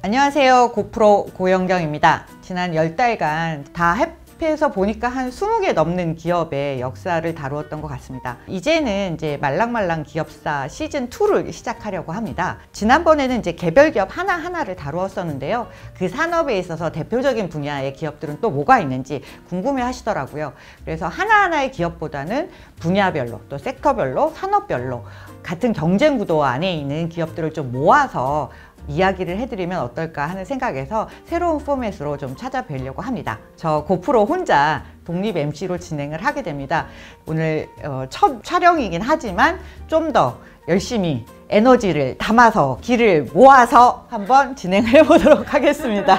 안녕하세요. 고프로 고영경입니다. 지난 10달간 다 합해서 보니까 한 20개 넘는 기업의 역사를 다루었던 것 같습니다. 이제는 이제 말랑말랑 기업사 시즌2를 시작하려고 합니다. 지난번에는 이제 개별 기업 하나하나를 다루었었는데요. 그 산업에 있어서 대표적인 분야의 기업들은 또 뭐가 있는지 궁금해 하시더라고요. 그래서 하나하나의 기업보다는 분야별로 또 섹터별로 산업별로 같은 경쟁 구도 안에 있는 기업들을 좀 모아서 이야기를 해드리면 어떨까 하는 생각에서 새로운 포맷으로 좀 찾아뵈려고 합니다. 저 고프로 혼자 독립 MC로 진행을 하게 됩니다. 오늘 첫 촬영이긴 하지만 좀 더 열심히 에너지를 담아서 기를 모아서 한번 진행을 해보도록 하겠습니다.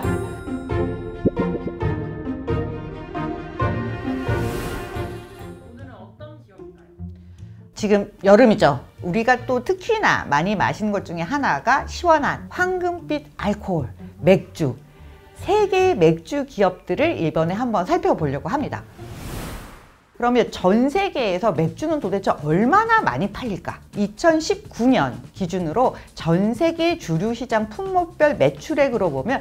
오늘은 어떤 기업인가요? 지금 여름이죠. 우리가 또 특히나 많이 마시는 것 중에 하나가 시원한 황금빛 알코올, 맥주. 3개의 맥주 기업들을 이번에 한번 살펴보려고 합니다. 그러면 전 세계에서 맥주는 도대체 얼마나 많이 팔릴까? 2019년 기준으로 전 세계 주류 시장 품목별 매출액으로 보면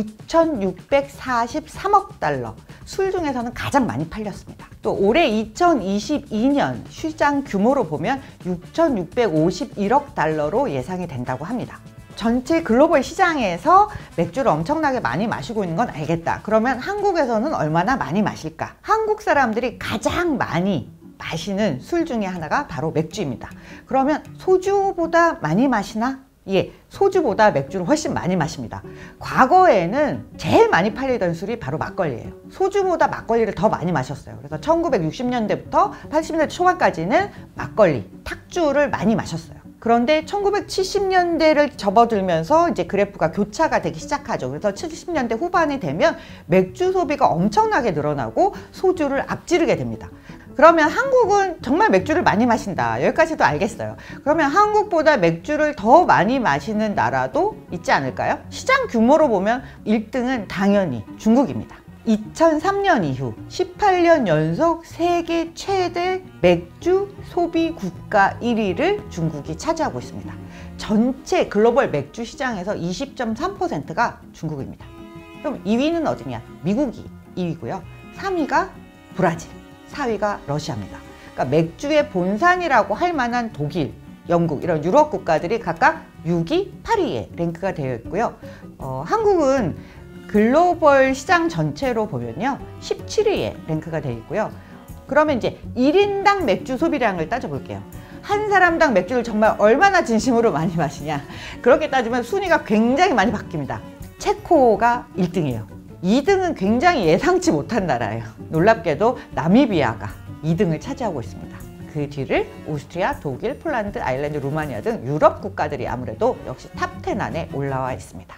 6,643억 달러. 술 중에서는 가장 많이 팔렸습니다. 또 올해 2022년 시장 규모로 보면 6,651억 달러로 예상이 된다고 합니다. 전체 글로벌 시장에서 맥주를 엄청나게 많이 마시고 있는 건 알겠다. 그러면 한국에서는 얼마나 많이 마실까? 한국 사람들이 가장 많이 마시는 술 중에 하나가 바로 맥주입니다. 그러면 소주보다 많이 마시나? 예, 소주보다 맥주를 훨씬 많이 마십니다. 과거에는 제일 많이 팔리던 술이 바로 막걸리예요. 소주보다 막걸리를 더 많이 마셨어요. 그래서 1960년대부터 80년대 초반까지는 막걸리, 탁주를 많이 마셨어요. 그런데 1970년대를 접어들면서 이제 그래프가 교차가 되기 시작하죠. 그래서 70년대 후반이 되면 맥주 소비가 엄청나게 늘어나고 소주를 앞지르게 됩니다. 그러면 한국은 정말 맥주를 많이 마신다. 여기까지도 알겠어요. 그러면 한국보다 맥주를 더 많이 마시는 나라도 있지 않을까요? 시장 규모로 보면 1등은 당연히 중국입니다. 2003년 이후 18년 연속 세계 최대 맥주 소비 국가 1위를 중국이 차지하고 있습니다. 전체 글로벌 맥주 시장에서 20.3%가 중국입니다. 그럼 2위는 어디냐? 미국이 2위고요. 3위가 브라질, 4위가 러시아입니다. 그러니까 맥주의 본산이라고 할 만한 독일, 영국 이런 유럽 국가들이 각각 6위, 8위에 랭크가 되어 있고요. 한국은 글로벌 시장 전체로 보면요 17위에 랭크가 되어 있고요. 그러면 이제 1인당 맥주 소비량을 따져볼게요. 한 사람당 맥주를 정말 얼마나 진심으로 많이 마시냐, 그렇게 따지면 순위가 굉장히 많이 바뀝니다. 체코가 1등이에요 2등은 굉장히 예상치 못한 나라예요. 놀랍게도 나미비아가 2등을 차지하고 있습니다. 그 뒤를 오스트리아, 독일, 폴란드, 아일랜드, 루마니아 등 유럽 국가들이 아무래도 역시 탑10 안에 올라와 있습니다.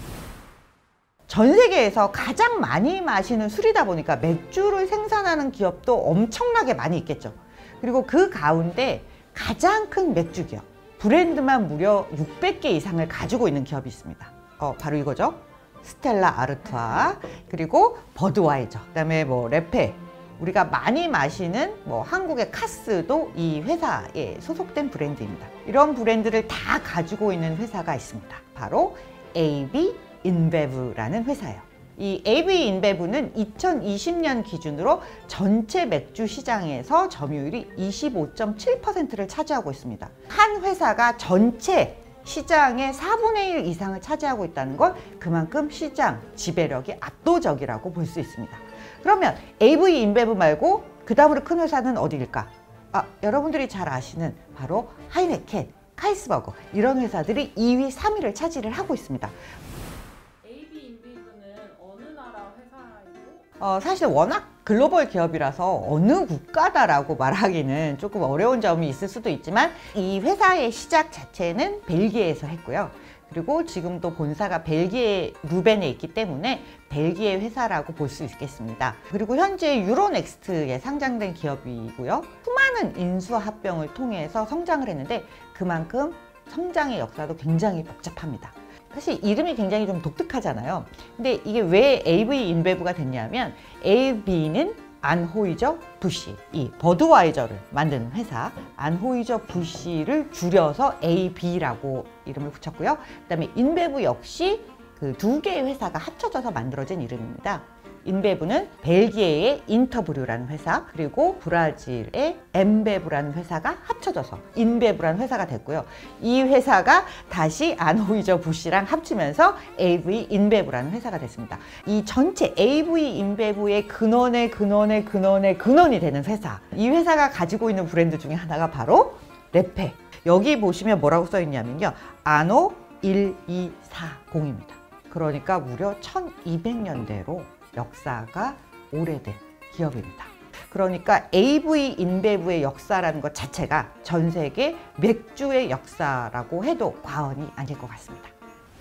전 세계에서 가장 많이 마시는 술이다 보니까 맥주를 생산하는 기업도 엄청나게 많이 있겠죠. 그리고 그 가운데 가장 큰 맥주 기업, 브랜드만 무려 600개 이상을 가지고 있는 기업이 있습니다. 바로 이거죠. 스텔라 아르투아, 그리고 버드와이저, 그다음에 뭐 레페, 우리가 많이 마시는 한국의 카스도 이 회사에 소속된 브랜드입니다. 이런 브랜드를 다 가지고 있는 회사가 있습니다. 바로 AB 인베브라는 회사예요. 이 AB 인베브는 2020년 기준으로 전체 맥주 시장에서 점유율이 25.7%를 차지하고 있습니다. 한 회사가 전체 시장의 4분의 1 이상을 차지하고 있다는 건 그만큼 시장 지배력이 압도적이라고 볼 수 있습니다. 그러면 AB 인베브 말고 그 다음으로 큰 회사는 어디일까? 여러분들이 잘 아시는 바로 하이네켄, 카이스버거 이런 회사들이 2위, 3위를 차지를 하고 있습니다. 사실 워낙 글로벌 기업이라서 어느 국가다라고 말하기는 조금 어려운 점이 있을 수도 있지만 이 회사의 시작 자체는 벨기에에서 했고요. 그리고 지금도 본사가 벨기에 루벤에 있기 때문에 벨기에 회사라고 볼 수 있겠습니다. 그리고 현재 유로넥스트에 상장된 기업이고요. 수많은 인수합병을 통해서 성장을 했는데 그만큼 성장의 역사도 굉장히 복잡합니다. 사실 이름이 굉장히 좀 독특하잖아요. 근데 이게 왜 AB 인베브가 됐냐면 AB는 안호이저 부시, 이 버드와이저를 만드는 회사 안호이저 부시를 줄여서 AB라고 이름을 붙였고요. 그 다음에 인베브 역시 그 두 개의 회사가 합쳐져서 만들어진 이름입니다. 인베브는 벨기에의 인터브류라는 회사, 그리고 브라질의 엠베브라는 회사가 합쳐져서 인베브라는 회사가 됐고요. 이 회사가 다시 안호이저 부시랑 합치면서 AV 인베브라는 회사가 됐습니다. 이 전체 AV 인베브의 근원이 되는 회사, 이 회사가 가지고 있는 브랜드 중에 하나가 바로 레페. 여기 보시면 뭐라고 써 있냐면요, 아노 1240입니다. 그러니까 무려 1200년대로 역사가 오래된 기업입니다. 그러니까 AV 인베브의 역사라는 것 자체가 전 세계 맥주의 역사라고 해도 과언이 아닐 것 같습니다.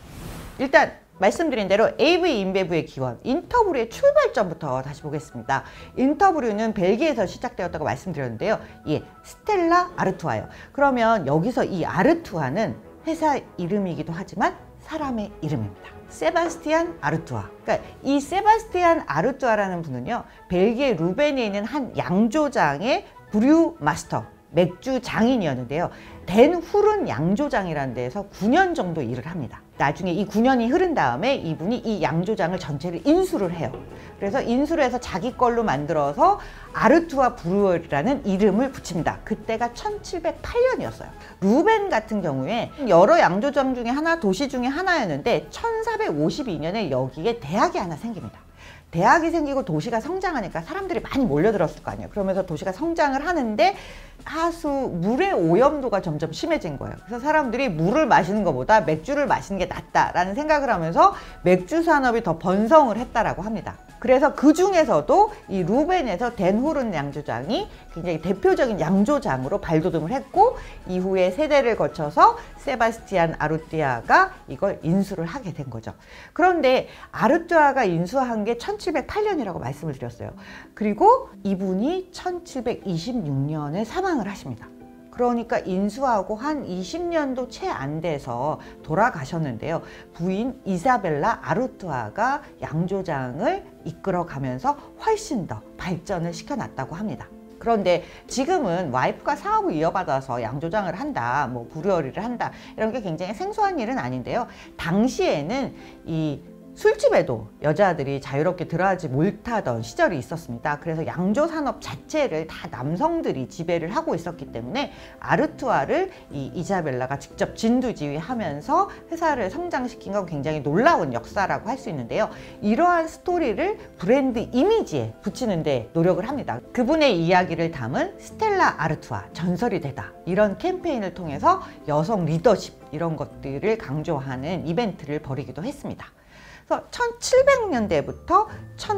일단 말씀드린 대로 AV 인베브의 기원, 인터브류의 출발점부터 다시 보겠습니다. 인터브류는 벨기에에서 시작되었다고 말씀드렸는데요. 예, 스텔라 아르투아예요. 그러면 여기서 이 아르투아는 회사 이름이기도 하지만 사람의 이름입니다. 세바스티안 아르투아. 그러니까 이 세바스티안 아르투아라는 분은요, 벨기에 루벤에 있는 한 양조장의 브류 마스터, 맥주 장인이었는데요. 덴 후른 양조장이라는 데에서 9년 정도 일을 합니다. 나중에 이 9년이 흐른 다음에 이분이 이 양조장을 전체를 인수를 해요. 그래서 인수를 해서 자기 걸로 만들어서 아르투아 브루어리라는 이름을 붙입니다. 그때가 1708년이었어요. 루벤 같은 경우에 여러 양조장 중에 하나, 도시 중에 하나였는데 1452년에 여기에 대학이 하나 생깁니다. 대학이 생기고 도시가 성장하니까 사람들이 많이 몰려들었을 거 아니에요. 그러면서 도시가 성장을 하는데 하수 물의 오염도가 점점 심해진 거예요. 그래서 사람들이 물을 마시는 것보다 맥주를 마시는 게 낫다라는 생각을 하면서 맥주 산업이 더 번성을 했다라고 합니다. 그래서 그 중에서도 이 루벤에서 덴 후른 양조장이 굉장히 대표적인 양조장으로 발돋움을 했고, 이후에 세대를 거쳐서 세바스티안 아르투아가 이걸 인수를 하게 된 거죠. 그런데 아르투아가 인수한 게 1708년이라고 말씀을 드렸어요. 그리고 이분이 1726년에 사망을 하십니다. 그러니까 인수하고 한 20년도 채 안 돼서 돌아가셨는데요. 부인 이사벨라 아르투아가 양조장을 이끌어가면서 훨씬 더 발전을 시켜놨다고 합니다. 그런데 지금은 와이프가 사업을 이어받아서 양조장을 한다, 뭐 브루어리를 한다, 이런 게 굉장히 생소한 일은 아닌데요. 당시에는 이 술집에도 여자들이 자유롭게 들어가지 못하던 시절이 있었습니다. 그래서 양조 산업 자체를 다 남성들이 지배를 하고 있었기 때문에 아르투아를 이 이자벨라가 직접 진두지휘하면서 회사를 성장시킨 건 굉장히 놀라운 역사라고 할 수 있는데요. 이러한 스토리를 브랜드 이미지에 붙이는 데 노력을 합니다. 그분의 이야기를 담은 스텔라 아르투아, 전설이 되다, 이런 캠페인을 통해서 여성 리더십 이런 것들을 강조하는 이벤트를 벌이기도 했습니다. 그래서 1700년대부터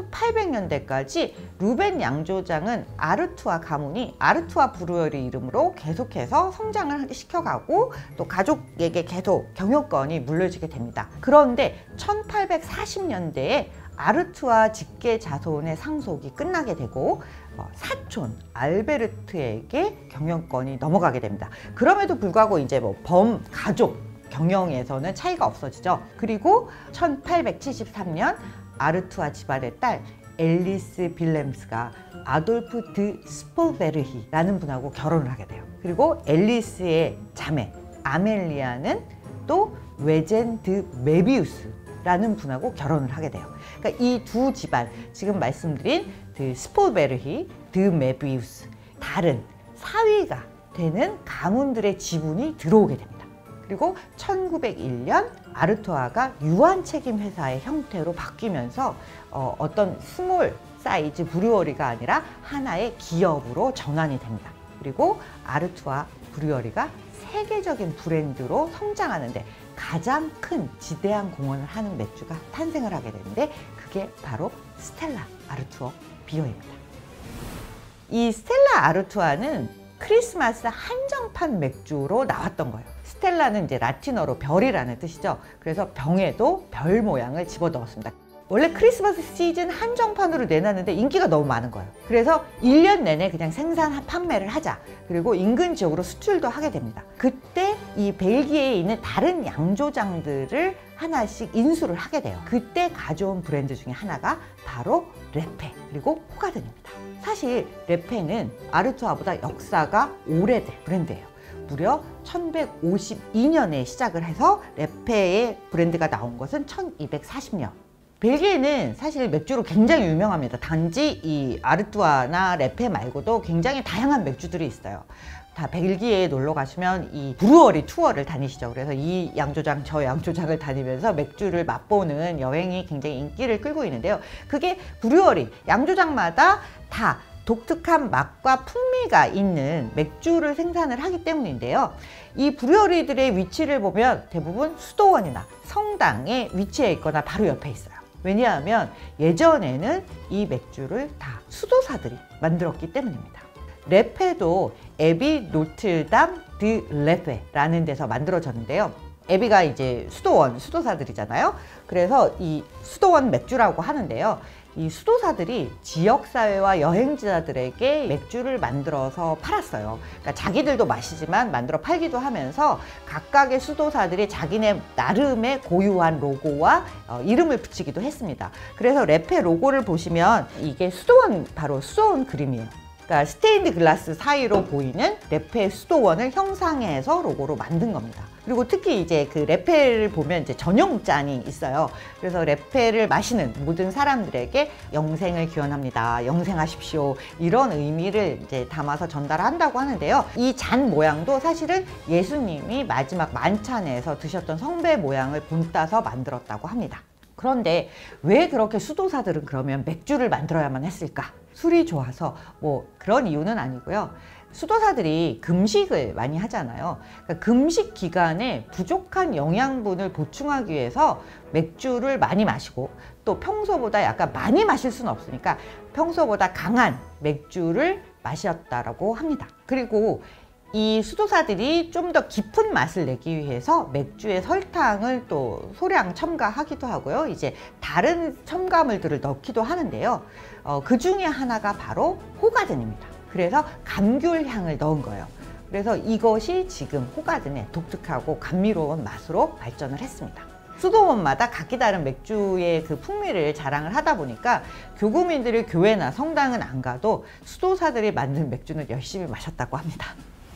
1800년대까지 루벤 양조장은 아르투아 가문이 아르투아 브루어리 이름으로 계속해서 성장을 시켜가고 또 가족에게 계속 경영권이 물려지게 됩니다. 그런데 1840년대에 아르투아 직계 자손의 상속이 끝나게 되고 사촌 알베르트에게 경영권이 넘어가게 됩니다. 그럼에도 불구하고 이제 가족 경영에서는 차이가 없어지죠. 그리고 1873년 아르투아 집안의 딸 앨리스 빌렘스가 아돌프 드 스폴베르히라는 분하고 결혼을 하게 돼요. 그리고 앨리스의 자매 아멜리아는 또 외젠 드 메비우스라는 분하고 결혼을 하게 돼요. 그러니까 이 두 집안, 지금 말씀드린 드 스폴베르히, 드 메비우스, 다른 사위가 되는 가문들의 지분이 들어오게 됩니다. 그리고 1901년 아르투아가 유한 책임 회사의 형태로 바뀌면서 어떤 스몰 사이즈 브루어리가 아니라 하나의 기업으로 전환이 됩니다. 그리고 아르투아 브루어리가 세계적인 브랜드로 성장하는데 가장 큰 지대한 공헌을 하는 맥주가 탄생을 하게 되는데, 그게 바로 스텔라 아르투아 비어입니다. 이 스텔라 아르투아는 크리스마스 한정판 맥주로 나왔던 거예요. 스텔라는 이제 라틴어로 별이라는 뜻이죠. 그래서 병에도 별 모양을 집어넣었습니다. 원래 크리스마스 시즌 한정판으로 내놨는데 인기가 너무 많은 거예요. 그래서 1년 내내 그냥 생산 판매를 하자. 그리고 인근 지역으로 수출도 하게 됩니다. 그때 이 벨기에에 있는 다른 양조장들을 하나씩 인수를 하게 돼요. 그때 가져온 브랜드 중에 하나가 바로 레페 그리고 호가든입니다. 사실 레페는 아르투아보다 역사가 오래된 브랜드예요. 무려 1152년에 시작을 해서 레페의 브랜드가 나온 것은 1240년. 벨기에는 사실 맥주로 굉장히 유명합니다. 단지 이 아르투아나 레페 말고도 굉장히 다양한 맥주들이 있어요. 다 벨기에에 놀러 가시면 이 브루어리 투어를 다니시죠. 그래서 이 양조장 저 양조장을 다니면서 맥주를 맛보는 여행이 굉장히 인기를 끌고 있는데요. 그게 브루어리 양조장마다 다 독특한 맛과 풍미가 있는 맥주를 생산을 하기 때문인데요. 이 브루어리들의 위치를 보면 대부분 수도원이나 성당에 위치해 있거나 바로 옆에 있어요. 왜냐하면 예전에는 이 맥주를 다 수도사들이 만들었기 때문입니다. 레페도 에비 노틀담 드 레페라는 데서 만들어졌는데요. 에비가 이제 수도원, 수도사들이잖아요. 그래서 이 수도원 맥주라고 하는데요. 이 수도사들이 지역사회와 여행자들에게 맥주를 만들어서 팔았어요. 그러니까 자기들도 마시지만 만들어 팔기도 하면서 각각의 수도사들이 자기네 나름의 고유한 로고와 이름을 붙이기도 했습니다. 그래서 레페 로고를 보시면 이게 수도원, 바로 수도원 그림이에요. 그러니까 스테인드 글라스 사이로 보이는 레페 수도원을 형상해서 로고로 만든 겁니다. 그리고 특히 이제 그 레페를 보면 이제 전용 잔이 있어요. 그래서 레페를 마시는 모든 사람들에게 영생을 기원합니다. 영생하십시오. 이런 의미를 이제 담아서 전달한다고 하는데요. 이 잔 모양도 사실은 예수님이 마지막 만찬에서 드셨던 성배 모양을 본따서 만들었다고 합니다. 그런데 왜 그렇게 수도사들은 그러면 맥주를 만들어야만 했을까? 술이 좋아서 뭐 그런 이유는 아니고요. 수도사들이 금식을 많이 하잖아요. 그러니까 금식 기간에 부족한 영양분을 보충하기 위해서 맥주를 많이 마시고 또 평소보다 약간 많이 마실 수는 없으니까 평소보다 강한 맥주를 마셨다라고 합니다. 그리고 이 수도사들이 좀 더 깊은 맛을 내기 위해서 맥주에 설탕을 또 소량 첨가하기도 하고요. 이제 다른 첨가물들을 넣기도 하는데요. 그 중에 하나가 바로 호가든입니다. 그래서 감귤 향을 넣은 거예요. 그래서 이것이 지금 호가든의 독특하고 감미로운 맛으로 발전을 했습니다. 수도원마다 각기 다른 맥주의 그 풍미를 자랑을 하다 보니까 교구민들이 교회나 성당은 안 가도 수도사들이 만든 맥주는 열심히 마셨다고 합니다.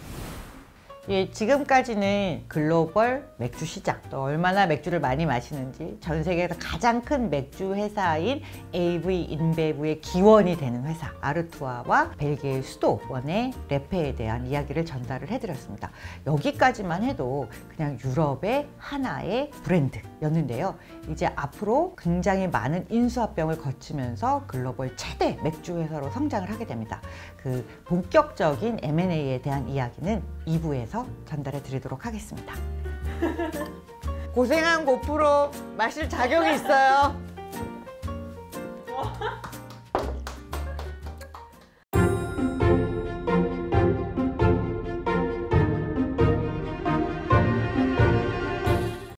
예, 지금까지는 글로벌 맥주 시장, 또 얼마나 맥주를 많이 마시는지 전 세계에서 가장 큰 맥주 회사인 AV 인베브의 기원이 되는 회사 아르투아와 벨기에 수도원의 레페에 대한 이야기를 전달을 해드렸습니다. 여기까지만 해도 그냥 유럽의 하나의 브랜드였는데요. 이제 앞으로 굉장히 많은 인수합병을 거치면서 글로벌 최대 맥주 회사로 성장을 하게 됩니다. 그 본격적인 M&A에 대한 이야기는 2부에서 전달해 드리도록 하겠습니다. 고생한 고프로 마실 자격이 있어요.